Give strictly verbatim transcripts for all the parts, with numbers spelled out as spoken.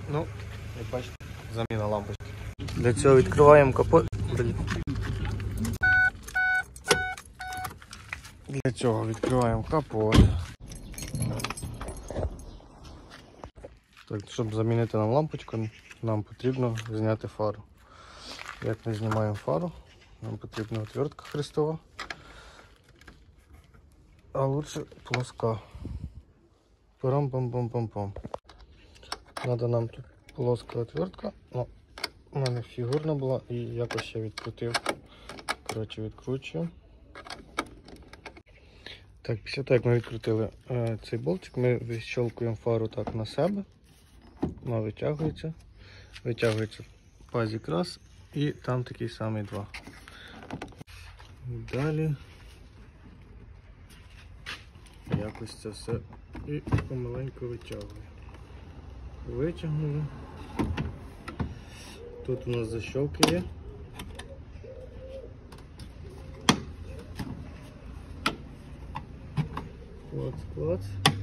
Ну, як бачите, заміна лампочки. Для цього відкриваємо капот. Для цього відкриваємо капот. Так, щоб замінити нам лампочку, нам потрібно зняти фару. Як ми знімаємо фару, нам потрібна отвертка хрестова, а лучше плоска. Парам-пам-пам-пам-пам. Надо нам тут плоска отвертка, но у мене фігурна була і якось я відкрутив. Коротше, відкручую. Так, після того, як ми відкрутили е, цей болтик, ми відщелкуємо фару так на себе. Вона витягується. Витягується пазик раз і там такий самий два. Далі якось це все і помаленьку витягую. Витягнули. Тут у нас защёлки є. Клац, клац.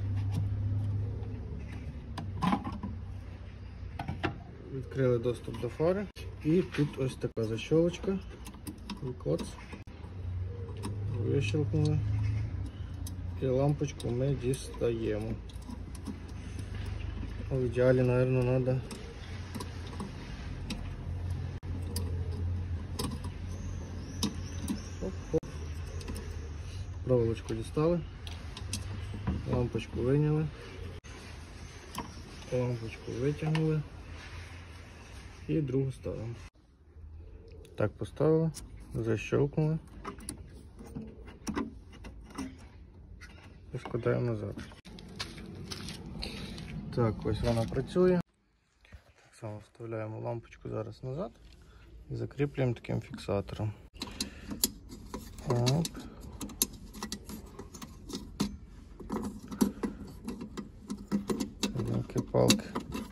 Відкрили доступ до фари. І тут ось така защёлочка. Клац. Вищелкнули. І лампочку ми дістаємо. В ідеалі, мабуть, треба проволочку дістали, лампочку вийняли, лампочку витягнули і другу ставимо. Так, поставили, защелкнули і складаємо назад. Так, ось вона працює. Так само вставляємо лампочку зараз назад і закріплюємо таким фіксатором. Оп. Палки.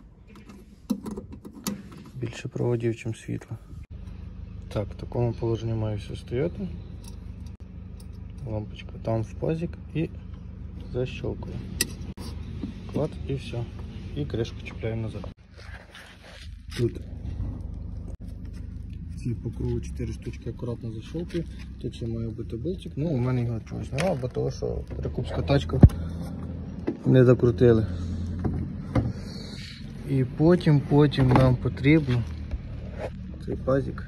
Більше проводів, ніж світла. Так, в такому положенні має все стояти. Лампочка там в пазик і защелкує. Клад і все. І кришку чіпляємо назад. Тут ці по кругу чотири штучки акуратно защелкую. Тут ще має бути болтик. Ну, у мене його чогось немає, бо того, що перекупська тачка не закрутили. І потім, потім нам потрібно цей пазик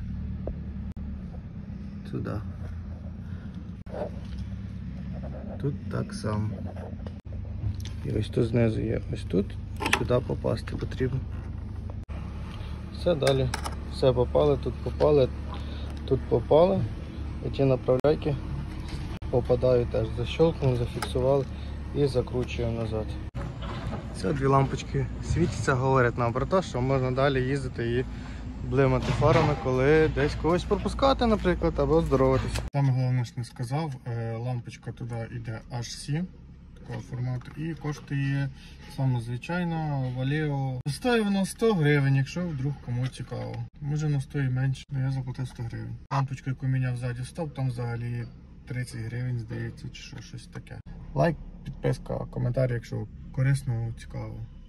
сюди. Тут так само. І ось тут знизу є, ось тут, сюди попасти потрібно. Все, далі, все попали, тут попали, тут попали. І ті направляйки попадають теж, защелкнули, зафіксували і закручуємо назад. Ці дві лампочки світяться, говорять нам про те, що можна далі їздити і блимати фарами, коли десь когось пропускати, наприклад, або здороватися. Саме головне, що не сказав, лампочка туди йде аж сі такого формату і коштує саме звичайно Valeo. Стоїть вона сто гривень, якщо вдруг комусь цікаво. Може вона стоїть менше, але я заплатив сто гривень. Лампочку, яку міняв ззаді стоп, там взагалі тридцять гривень, здається, чи що, щось таке. Лайк, підписка, коментар, якщо корисно, цікаво.